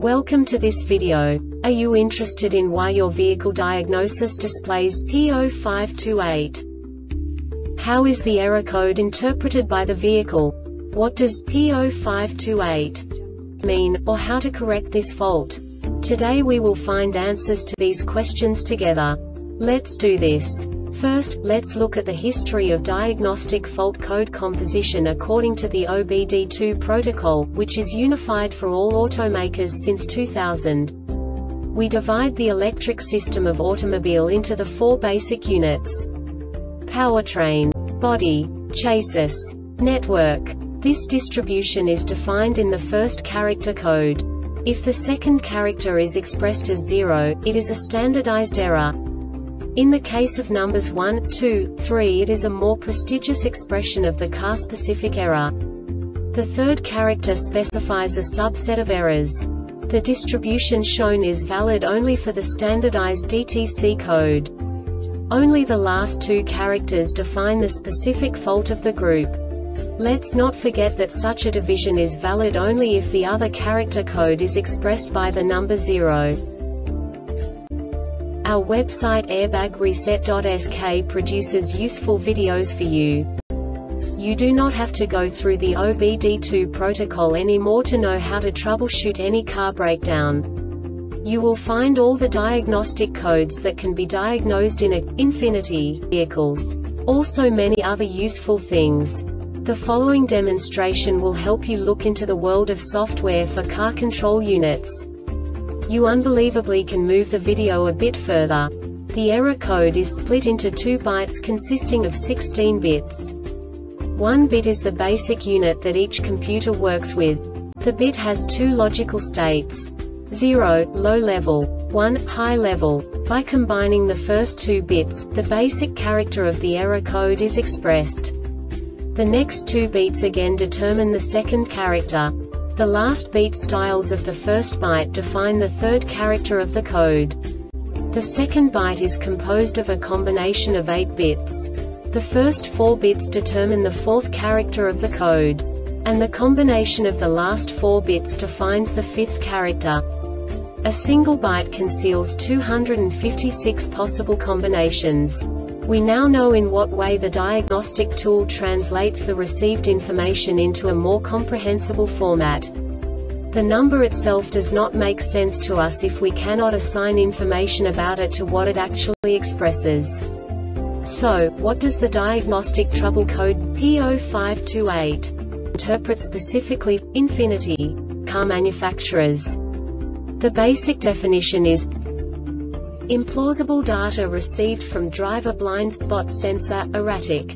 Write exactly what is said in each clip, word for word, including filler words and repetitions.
Welcome to this video. Are you interested in why your vehicle diagnosis displays P zero five two eight? How is the error code interpreted by the vehicle? What does P zero five two eight mean, or how to correct this fault? Today we will find answers to these questions together. Let's do this. First, let's look at the history of diagnostic fault code composition according to the O B D two protocol, which is unified for all automakers since two thousand. We divide the electric system of automobile into the four basic units: powertrain, body, chassis, network. This distribution is defined in the first character code. If the second character is expressed as zero, it is a standardized error. In the case of numbers one, two, three, it is a more prestigious expression of the car-specific error. The third character specifies a subset of errors. The distribution shown is valid only for the standardized D T C code. Only the last two characters define the specific fault of the group. Let's not forget that such a division is valid only if the other character code is expressed by the number zero. Our website airbag reset dot S K produces useful videos for you. You do not have to go through the O B D two protocol anymore to know how to troubleshoot any car breakdown. You will find all the diagnostic codes that can be diagnosed in a Infiniti vehicles. Also many other useful things. The following demonstration will help you look into the world of software for car control units. You unbelievably can move the video a bit further. The error code is split into two bytes consisting of sixteen bits. One bit is the basic unit that each computer works with. The bit has two logical states: zero, low level, one, high level. By combining the first two bits, the basic character of the error code is expressed. The next two bits again determine the second character. The last beat styles of the first byte define the third character of the code. The second byte is composed of a combination of eight bits. The first four bits determine the fourth character of the code. And the combination of the last four bits defines the fifth character. A single byte conceals two hundred fifty-six possible combinations. We now know in what way the diagnostic tool translates the received information into a more comprehensible format. The number itself does not make sense to us if we cannot assign information about it to what it actually expresses. So, what does the diagnostic trouble code P zero five two eight interpret specifically for Infiniti car manufacturers? The basic definition is implausible data received from driver blind spot sensor, erratic.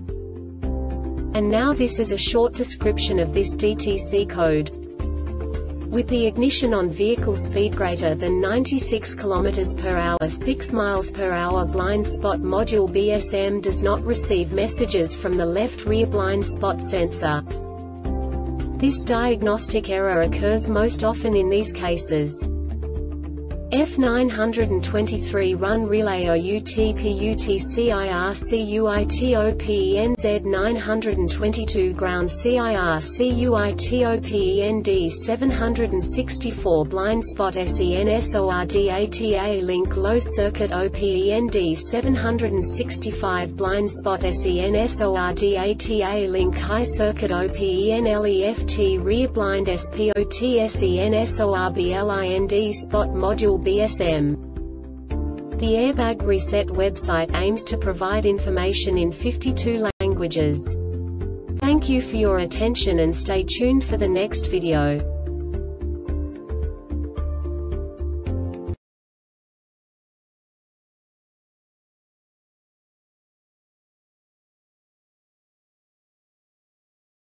And now this is a short description of this D T C code. With the ignition on vehicle speed greater than ninety-six kilometers per hour, six miles per hour, blind spot module B S M does not receive messages from the left rear blind spot sensor. This diagnostic error occurs most often in these cases: F nine twenty-three run relay O U T P U T C I R C U I T O P E N Z nine twenty-two ground C I R C U I T O P E N D seven sixty-four blind spot SENSORDATA link low circuit O P E N D seven sixty-five blind spot SENSORDATA link high circuit O P E N left rear blind SPOT SENSORBLIND spot module B S M. The Airbag Reset website aims to provide information in fifty-two languages. Thank you for your attention and stay tuned for the next video.